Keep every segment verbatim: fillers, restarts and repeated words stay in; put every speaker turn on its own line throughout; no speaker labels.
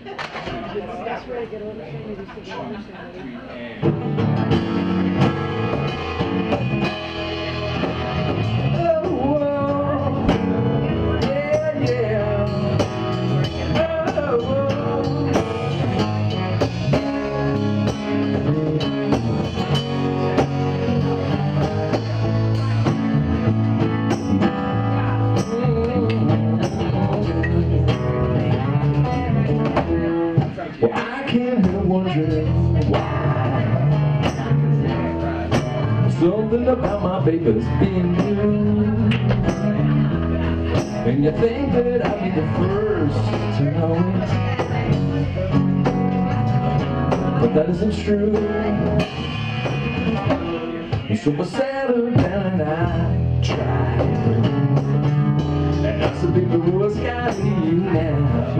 That's really good. Maybe you should understand.
Well, I can't help wondering why something about my baby's being new, and you think that I'll be the first to know it, but that isn't true. So I sat her down and I tried, and I said, baby, what's got you now?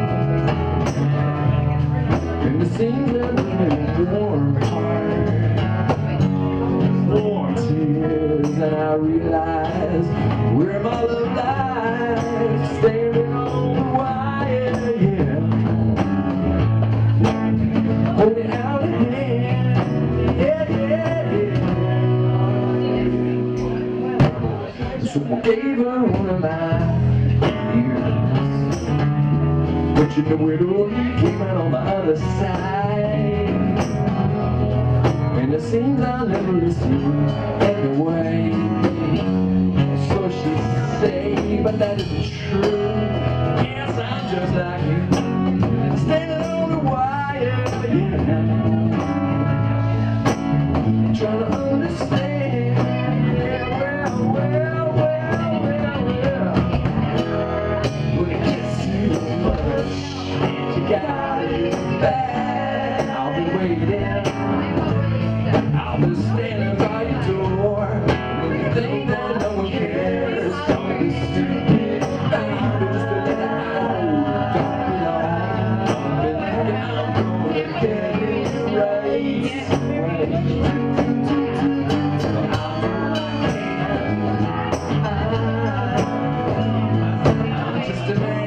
And it seems that we made a warm heart, warm tears, and I realize where my love lies, standing on the wire, yeah. Holding out a hand, yeah, yeah, yeah. So I gave her one of my ears, but you know it only came out on the other side, and it seems I'll never receive anyway. So she say, but that isn't true. Yes, I'm just like you, standing on the wire, yeah. Trying to understand, yeah, well, well, well, well, well. When it gets too much, you got it bad. I'll be waiting, I'll be standing by your door. When you think that no one cares, don't be stupid, baby, just to let it know. Don't be long, don't be thinking I'm gonna get it right. I'm just a man.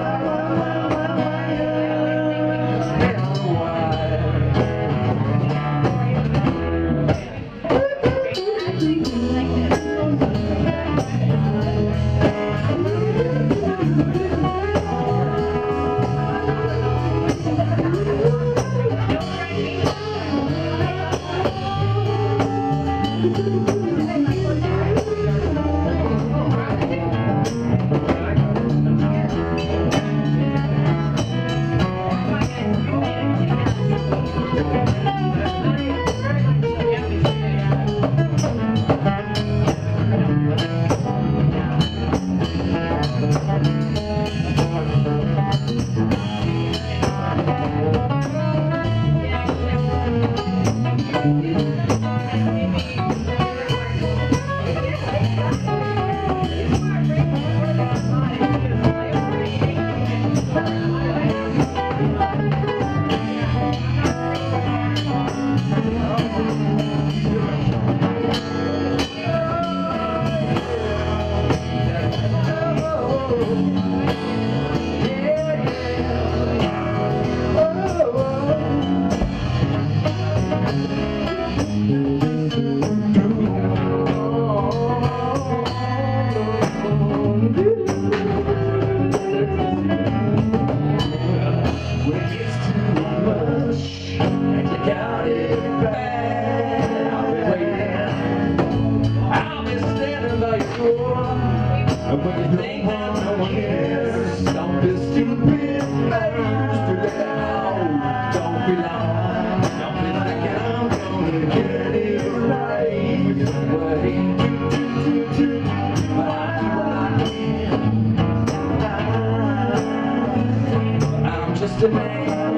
And when you think that no one cares, don't be stupid, baby, just to let it out. Don't be long, don't be thinking I'm gonna get it right. Wait, but I do what I can. I'm just a man.